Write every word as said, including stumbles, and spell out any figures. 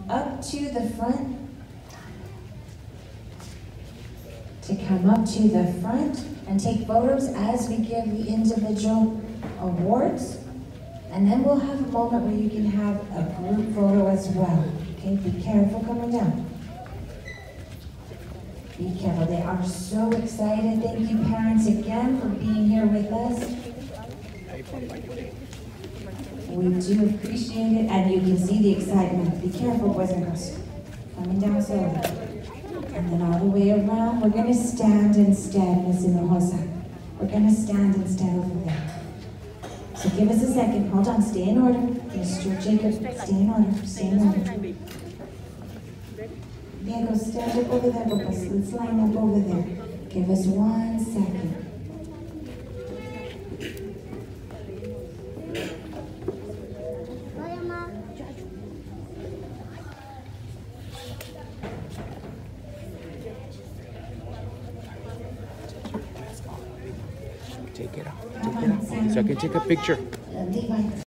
up to the front, to come up to the front and take photos as we give the individual awards. And then we'll have a moment where you can have a group photo as well. Okay, be careful coming down. Be careful, they are so excited. Thank you parents again for being here with us. We do appreciate it, and you can see the excitement. Be careful, boys and girls. Coming down slowly. And then all the way around, we're gonna stand instead, Miss Hinojosa. We're gonna stand instead over there. So give us a second, hold on, stay in order. Mister Jacob, stay in order, stay in order. Diego, stand up over there with us. Let's line up over there. Give us one second. Take it out. Take it out. So I can take a picture.